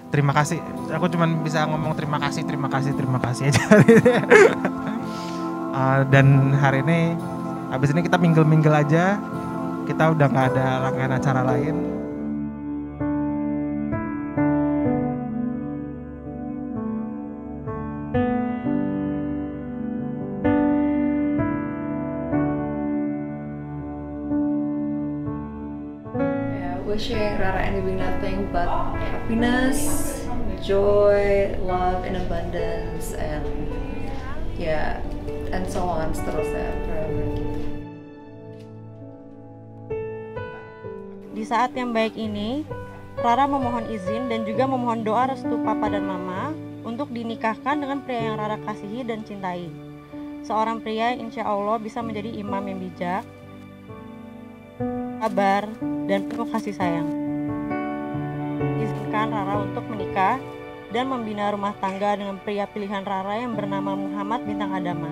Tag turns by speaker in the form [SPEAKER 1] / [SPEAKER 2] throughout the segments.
[SPEAKER 1] terima kasih. Aku cuman bisa ngomong terima kasih aja. Dan hari ini, habis ini kita mingle aja. Kita udah nggak ada rangkaian acara lain.
[SPEAKER 2] Wishing Rara and Dewi nothing but happiness, joy, love, and abundance, and and so on, seterusnya forever.
[SPEAKER 3] Di saat yang baik ini, Rara memohon izin dan juga memohon doa restu Papa dan Mama untuk dinikahkan dengan pria yang Rara kasihi dan cintai. Seorang pria insya Allah bisa menjadi imam yang bijak, sabar, dan penuh kasih sayang. Izinkan Rara untuk menikah dan membina rumah tangga dengan pria pilihan Rara yang bernama Muhammad Bintang Adamas.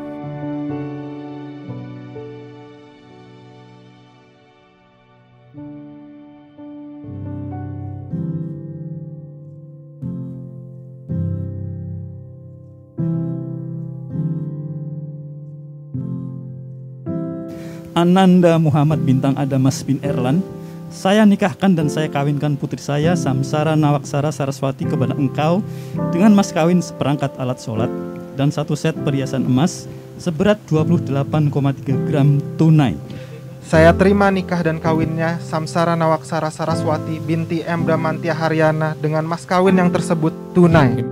[SPEAKER 4] Ananda Muhammad Bintang Adamas bin Erlan, saya nikahkan dan saya kawinkan putri saya Samsara Nawaksara Saraswati kepada engkau dengan mas kawin seperangkat alat sholat dan 1 set perhiasan emas seberat 28,3 gram tunai.
[SPEAKER 1] Saya terima nikah dan kawinnya Samsara Nawaksara Saraswati binti M. Damantia Haryana dengan mas kawin yang tersebut tunai.